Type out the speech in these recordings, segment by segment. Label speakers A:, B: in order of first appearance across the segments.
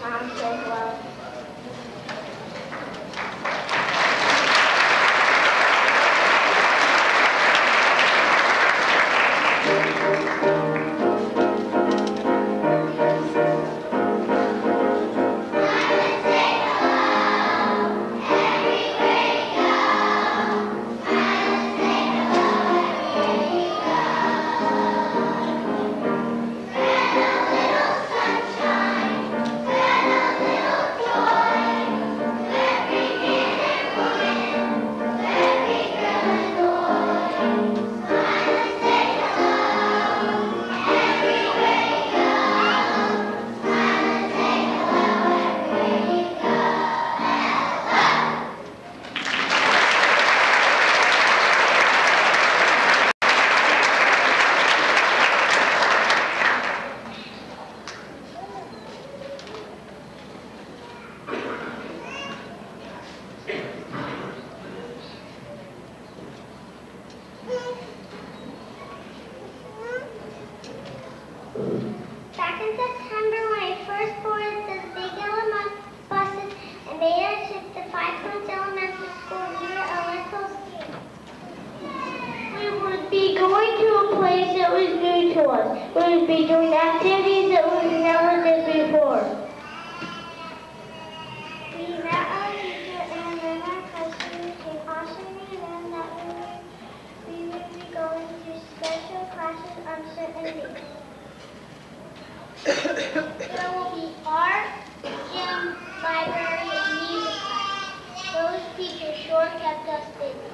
A: Mom says, well. Back in September, when I first boarded the big yellow buses and made our trip to 5 Points Elementary School, we were a little scared. We would be going to a place that was new to us. We would be doing activities that we never did before. We met our teacher and then our cousins came awesome and that we would be going to special classes on certain days. There will be art, gym, library, and music class. Those teachers sure kept us busy.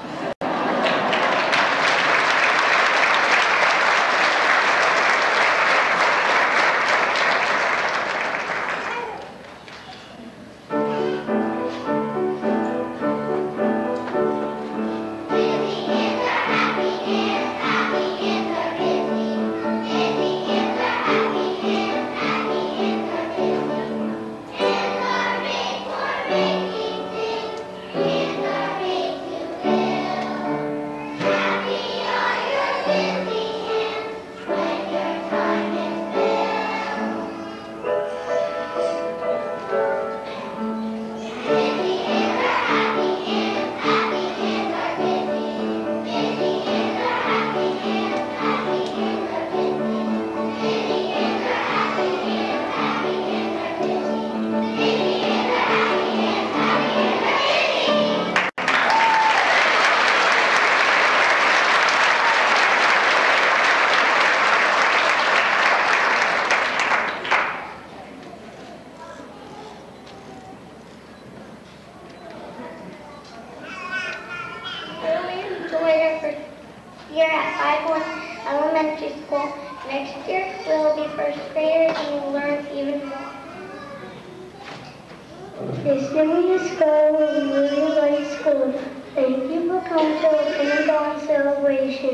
A: Here at 5 Elementary School. Next year, we will be first graders and we'll learn even more. This new school will be really like school. Thank you for coming to the Kindergarten celebration.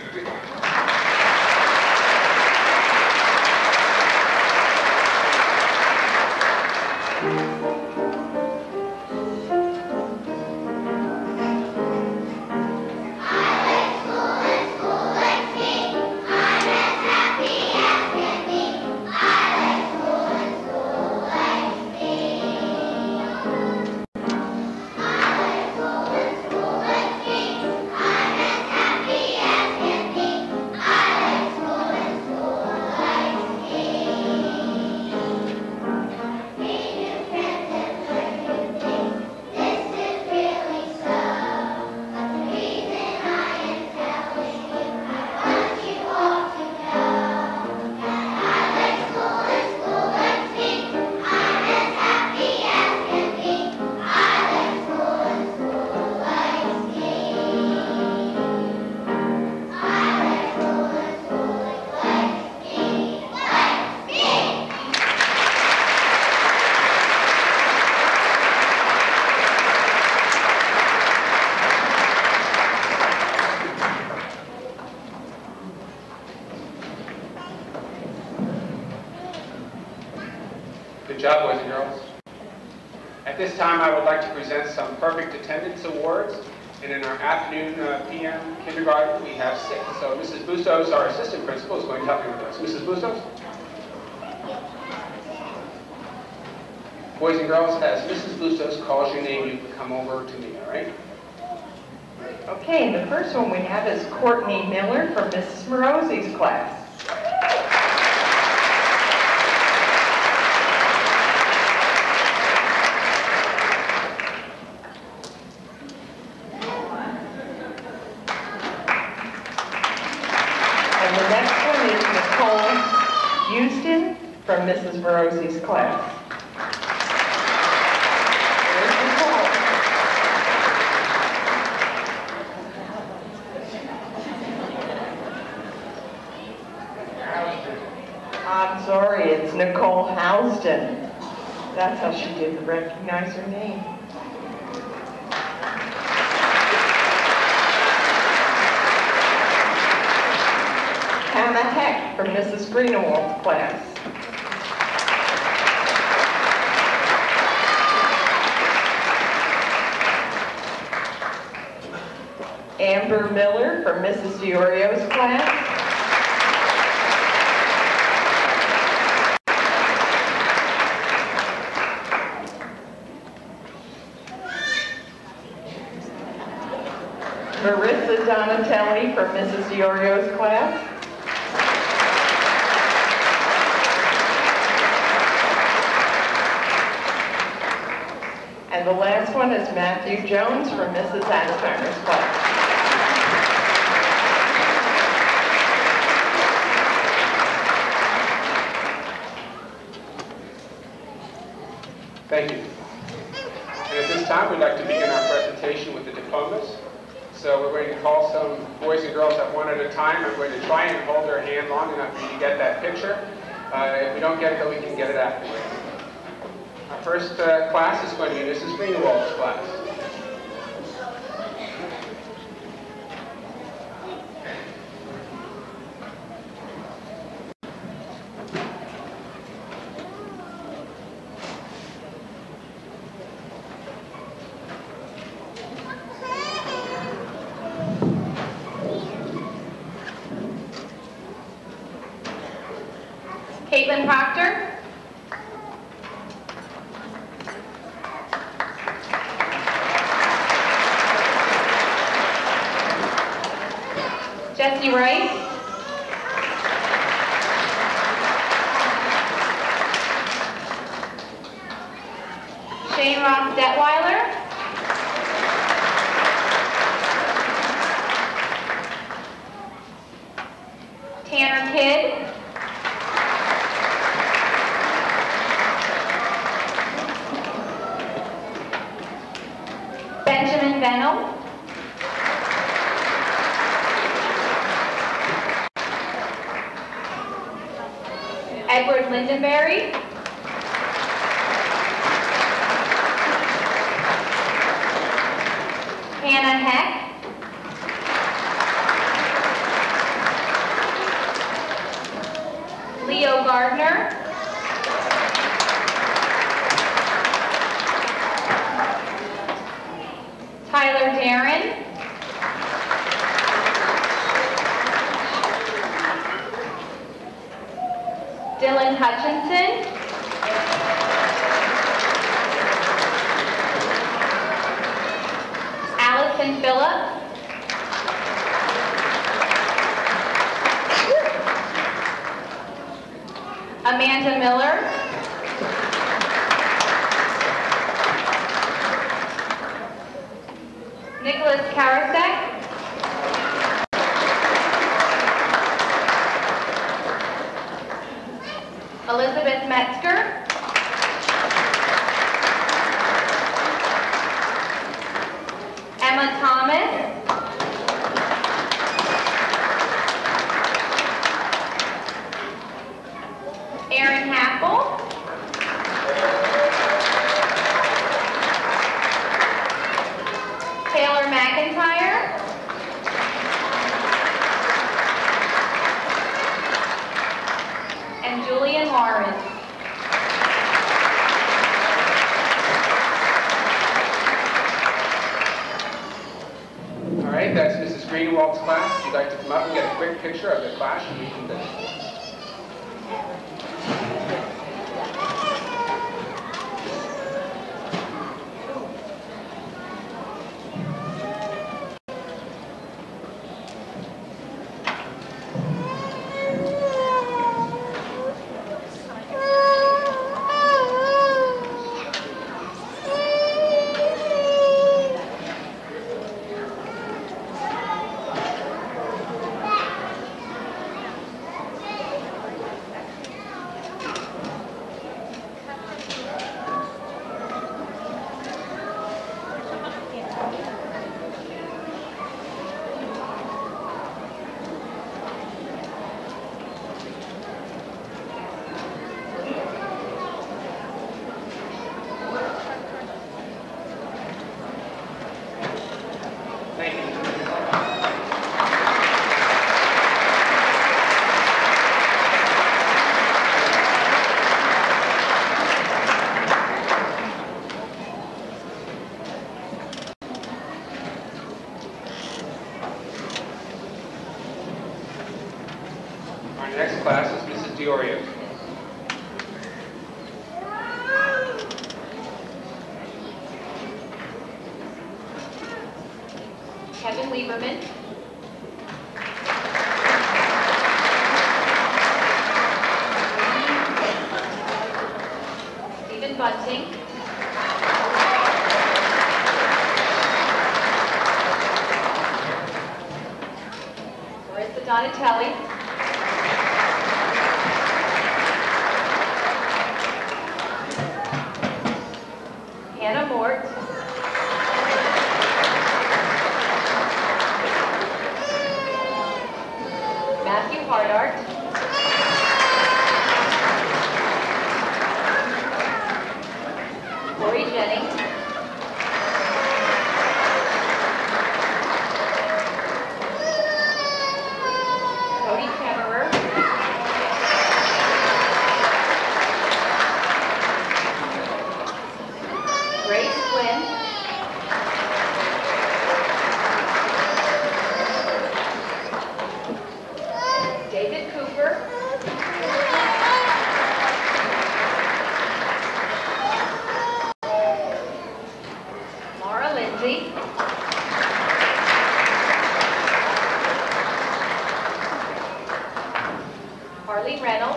B: Good job, boys and girls. At this time, I would like to present some perfect attendance awards. And in our afternoon PM kindergarten, we have 6. So Mrs. Bustos, our assistant principal, is going to help me with those. Mrs. Bustos? Boys and girls, as Mrs. Bustos calls your name, you can come over to me, all right?
C: Okay, and the first one we have is Courtney Miller from Mrs. Morosi's class. And the next one is Nicole Houston from Mrs. Morosi's class. There's Nicole. I'm sorry, it's Nicole Houston. That's how she didn't recognize her name. Hannah Heck from Mrs. Greenewald's class. Amber Miller from Mrs. Diorio's class. Marissa Donatelli from Mrs. Diorio's class. And the last one is Matthew Jones from Mrs. Ansteiner's class.
B: Thank you. And at this time, we'd like to begin our presentation with the diplomas. So we're going to call some boys and girls up one at a time. I'm going to try and hold their hand long enough for you to get that picture. If we don't get it, though, we can get it afterwards. Our first class is going to be Mrs. Greenewald's class.
D: Caitlin Proctor. Jesse Rice. Shane Ross Detweiler. Tanner Kidd. Benjamin Venel. Edward Lindenberry. Hannah Heck. Leo Gardner. Tyler Darren. Dylan Hutchinson. Allison Phillip. Amanda Miller. Nicholas Karasek. Elizabeth Metzger. Emma Thomas. Aaron Happel. Taylor McIntyre. And Julian Lawrence.
B: All right, that's Mrs. Greenewald's class. If you'd like to come up and get a quick picture of the class, you can do.
D: Kevin Lieberman. Stephen Bunting. Marissa Donatelli. Hannah Mort. Matthew Hardart. Lori Jennings. Cody Kemmerer. Grace Flynn. David Cooper. Laura Lindsay. Harley Reynolds.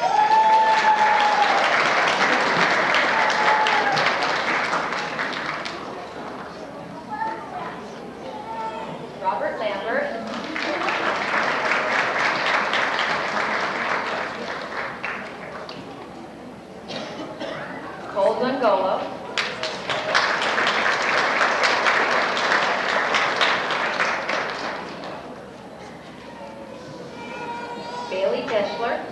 D: Robert Lambert. Cole Zangolo. Bailey Deschler.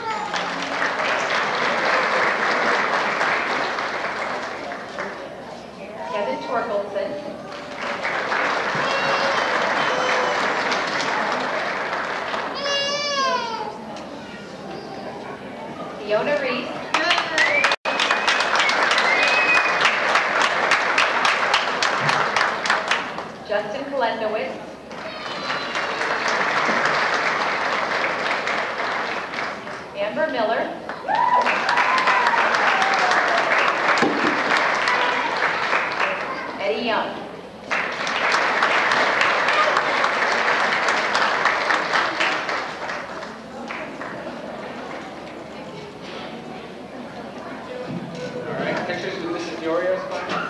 D: Kevin Torkelson. Fiona Reese. Justin Kalendowitz. Amber Miller. Eddie Young.
B: All right, pictures with Mrs. Diorio, fine.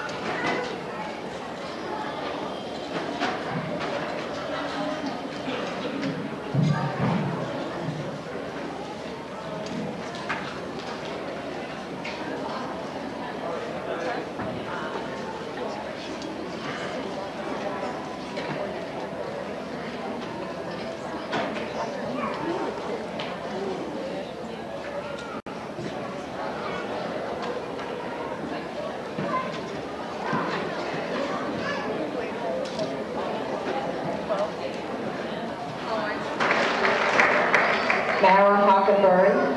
C: Mara Hockenberry.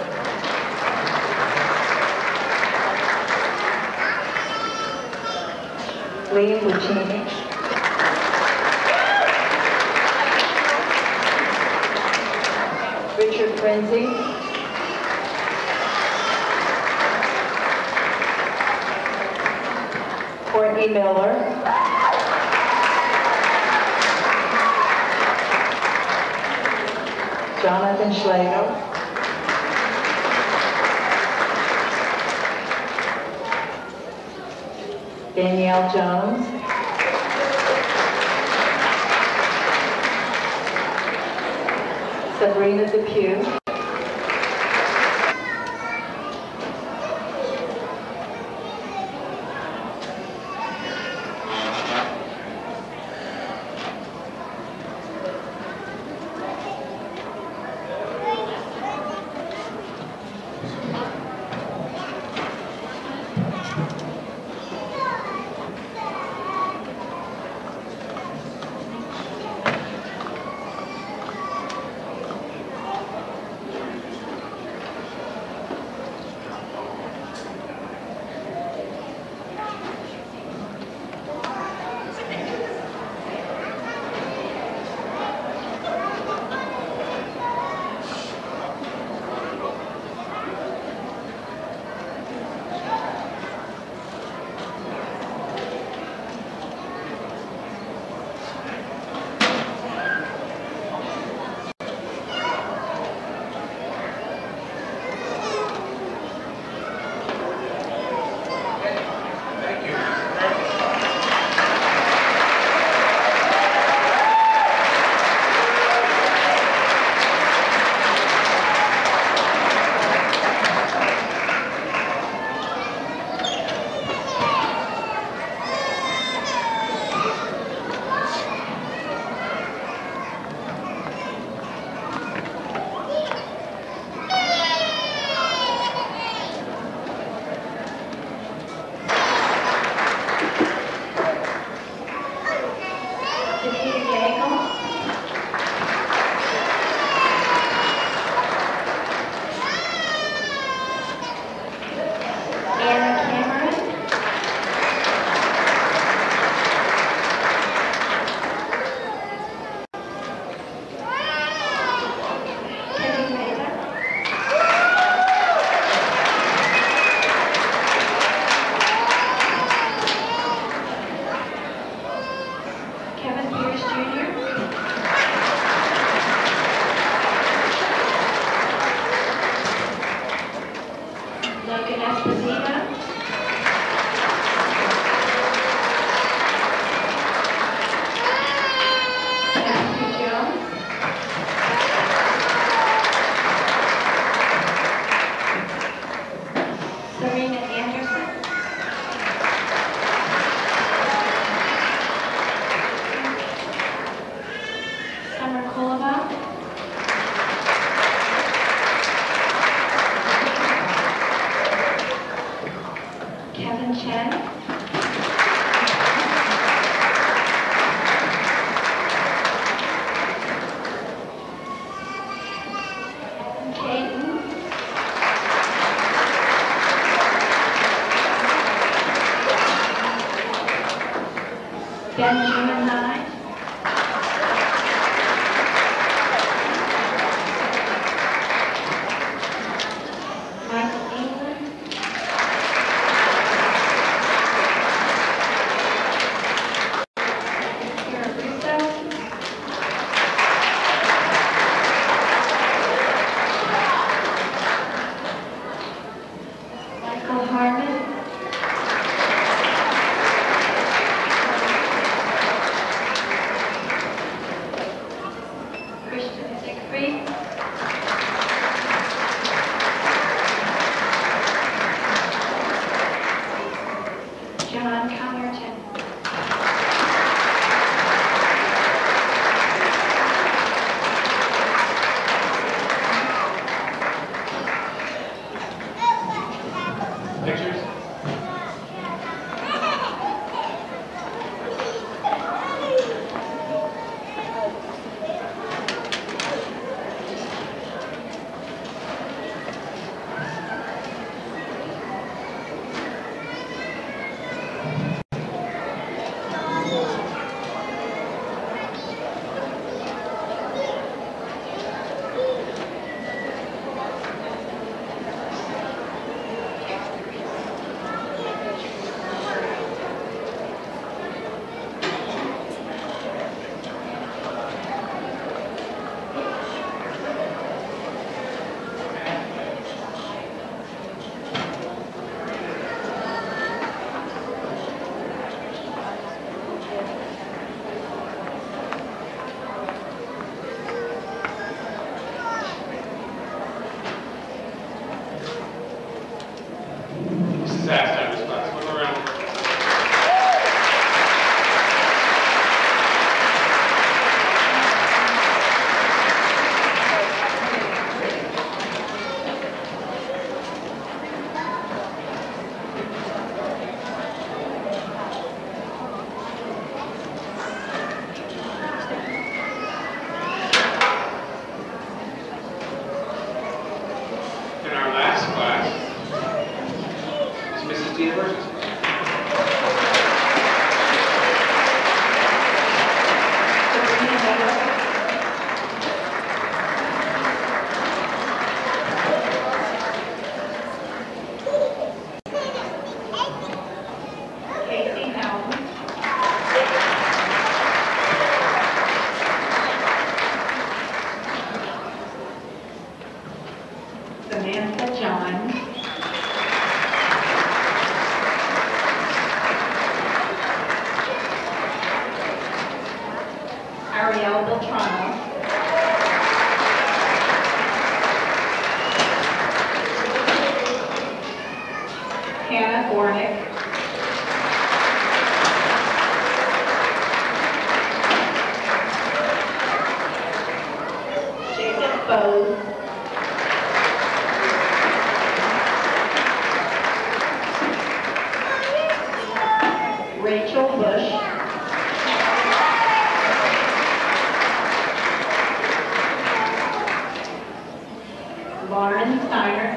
C: Liam Buccini. Richard Frenzy. Courtney Miller. Jonathan Schlegel. Danielle Jones. Sabrina Depew.
E: Benjamin Nye. Michael England. Sarah Russo. Michael Harmon. Christian Siegfried. John Connerton.
B: Pictures? Mrs. Aston, class. One more round. And our last class is Mrs. Dina Burgess.
E: Casey Howland. Samantha John. Ariel Beltrano. Hannah Gornick. Jacob Bose. Rachel Bush. Lauren Steinert.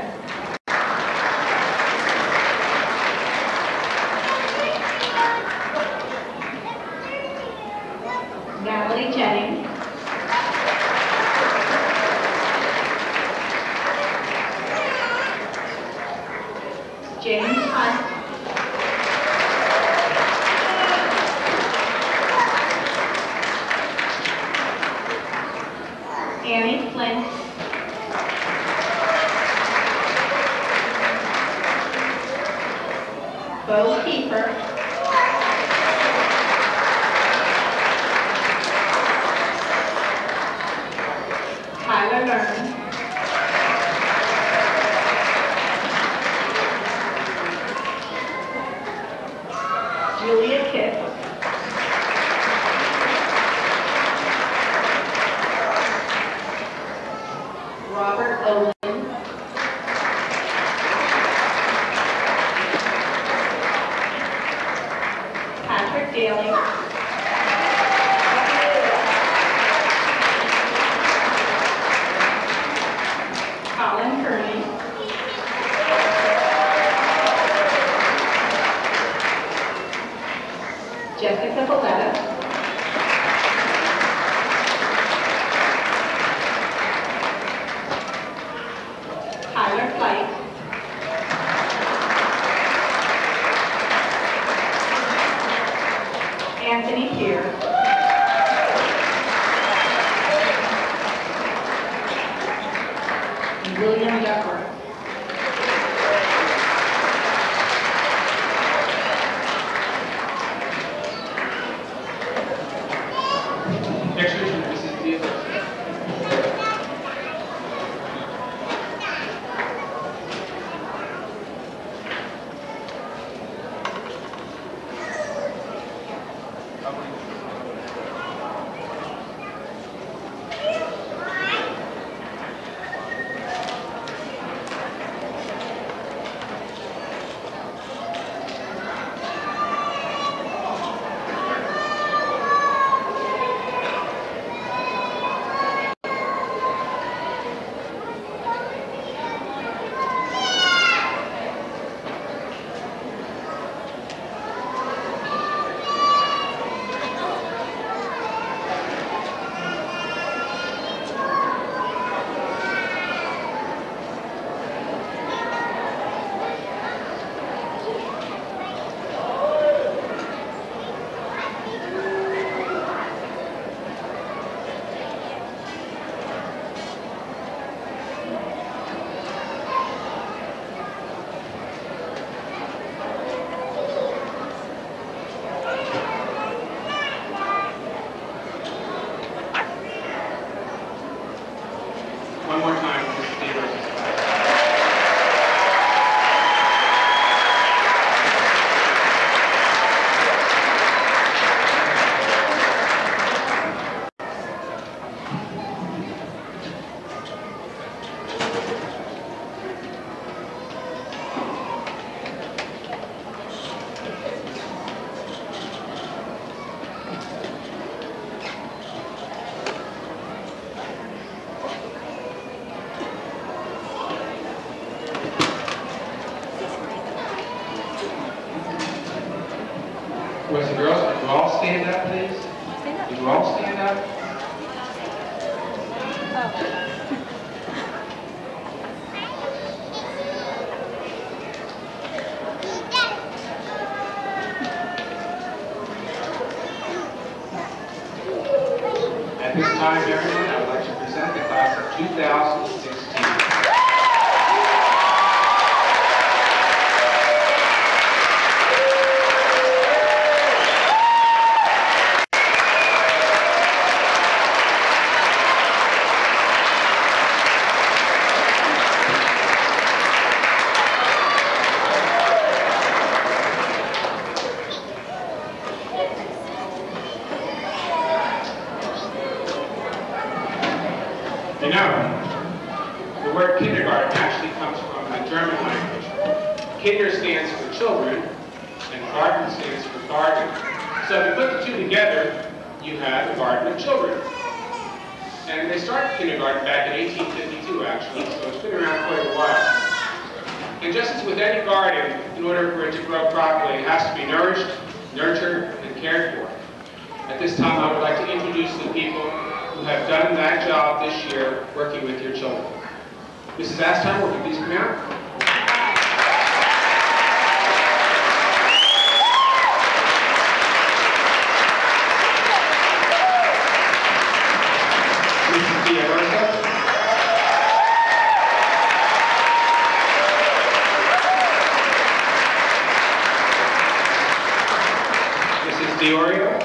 E: Natalie Jennings. James Hunt. Annie Flint. Bo Kiefer. Tyler Learn. Julia Kitt. Robert Owen. Patrick Daly. here. And William Duckworth.
B: Pictures from Mrs. Diaz. One more time, Mrs. Diaz. Boys and girls, would you all stand up, please? Would you all stand up? At this time, everyone, I would like to present the class of 2016. You know, the word kindergarten actually comes from the German language. Kinder stands for children, and garten stands for garden. So if you put the two together, you have a garden of children. And they started kindergarten back in 1852, actually, so it's been around quite a while. And just as with any garden, in order for it to grow properly, it has to be nourished, nurtured, and cared for. At this time, I would like to introduce the people who have done that job this year working with your children. Mrs. Aston, will you please come out? Mrs. Diaz. Mrs. Diorio.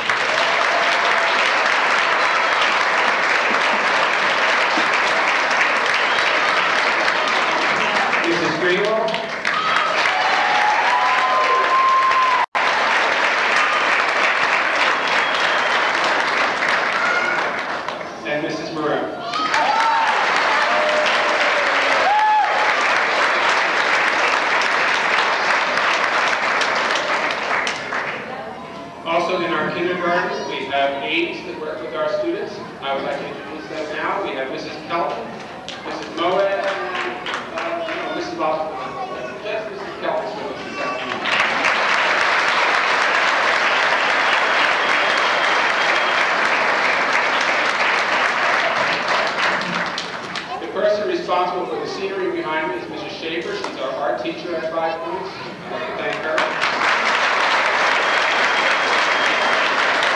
B: Mrs. Greenwald. And Mrs. Maroon. Also in our kindergarten, we have aides that work with our students. I would like to introduce them now. We have Mrs. Kelton, Mrs. Moed, Mrs. Boston. Yes, Mrs. Kelton is with us this afternoon. The person responsible for the scenery behind me is Mrs. Schaefer. She's our art teacher at 5 Points. I'd like to thank her.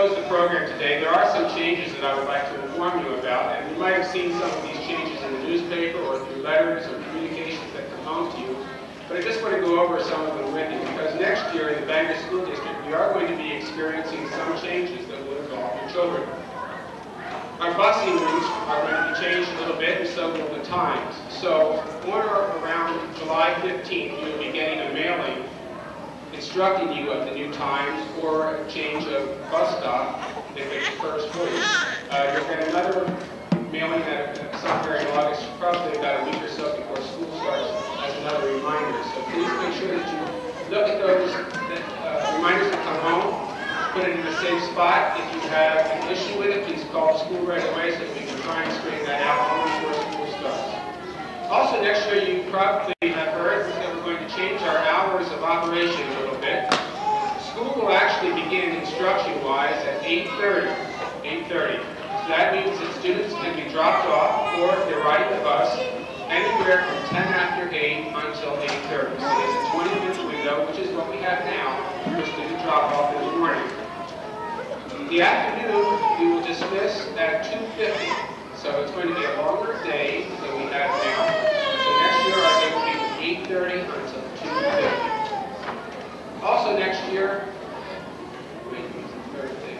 B: close the program today, there are some changes that I would like to inform you about, and you might have seen some of these changes in the newspaper or through letters or communications that come home to you. But I just want to go over some of them with you, because next year in the Bangor School District, we are going to be experiencing some changes that will involve your children. Our busing routes are going to be changed a little bit, and so will the times. So on or around July 15th, you'll be getting a mailing instructing you of the new times or a change of bus stop if it's first voice. You'll get another mailing at somewhere in August, probably about a week or so before school starts, as another reminder. So please make sure that you look at those reminders that come home, put it in a safe spot. If you have an issue with it, please call the school right away so that we can try and straighten that out long before school starts. Also, next year you probably have heard that we're going to change our hours of operation a little bit. School will actually begin instruction-wise at 8:30. 8:30. So that means that students can be dropped off, or if they're riding the bus, anywhere from 10 after 8 until 8:30. So there's a 20-minute window, which is what we have now for student drop-off in the morning. The afternoon, we will dismiss at 2:50. So it's going to be a longer day than we have now. So next year our day will be from 8:30 until 2:50. Also next year, wait, it's the third thing.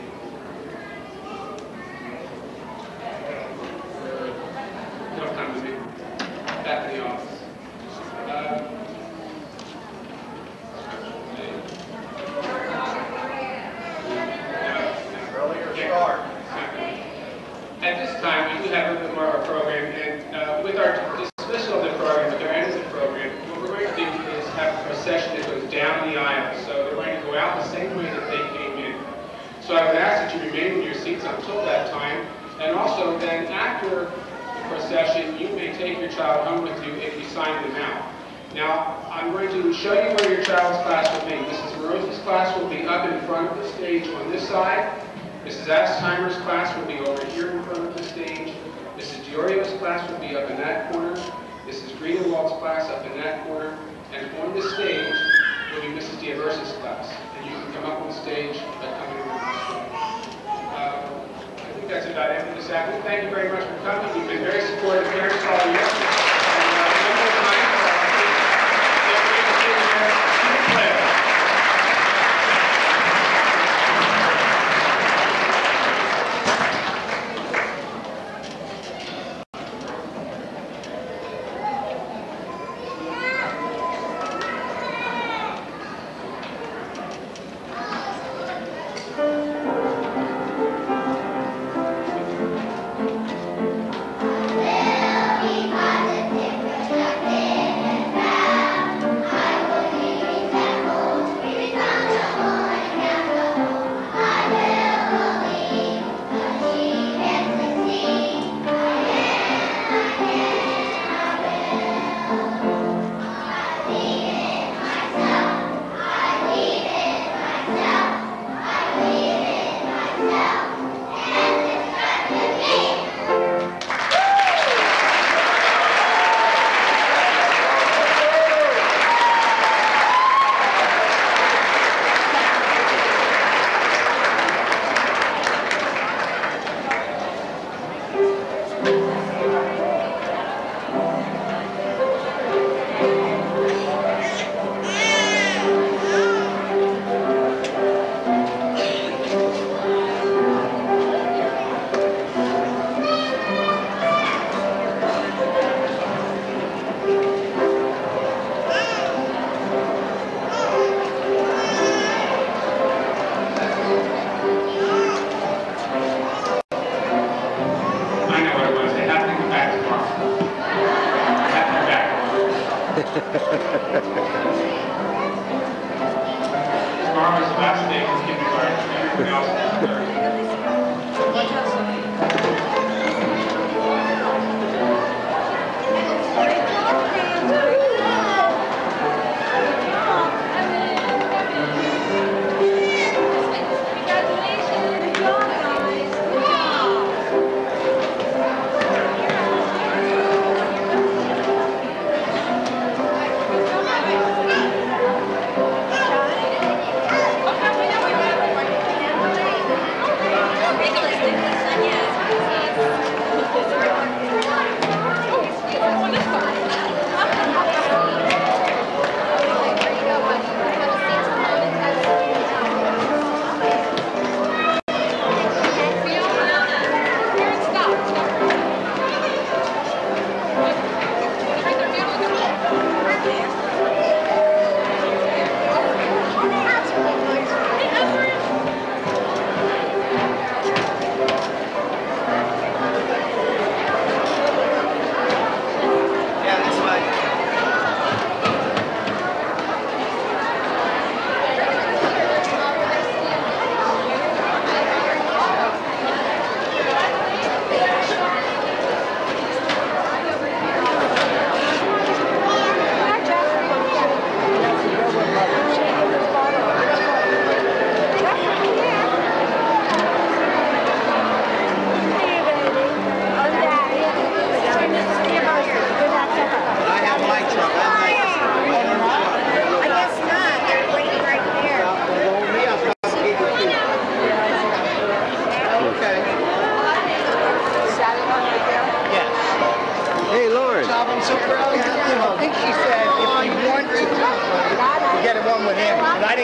B: Don't come to me. Back in the office. At this time, we do have a little bit more of our program, and with our dismissal of the program, with our end of the program, what we're going to do is have a procession that goes down the aisle. So they're going to go out the same way that they came in. So I would ask that you remain in your seats until that time, and also then after the procession, you may take your child home with you if you sign them out. Now, I'm going to show you where your child's class will be. Mrs. Rose's class will be up in front of the stage on this side. Mrs. Astheimer's class will be over here in front of the stage. Mrs. Diorio's class will be up in that corner. Mrs. Greenewald's class up in that corner. And on the stage will be Mrs. Diaversa's class. And you can come up on stage by coming around this way. I think that's about it for this afternoon. Thank you very much for coming. You've been very supportive parents all year. And one more time, feel free to stay there. Keep playing. Tomorrow is the last day of kindergarten. Everyone else is
A: Congratulations.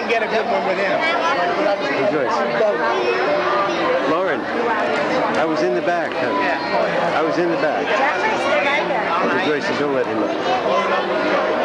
F: get a good one with him.
G: Hey, Joyce. Lauren, I was in the back, honey. I was in the back. Okay, Joyce, don't let him up.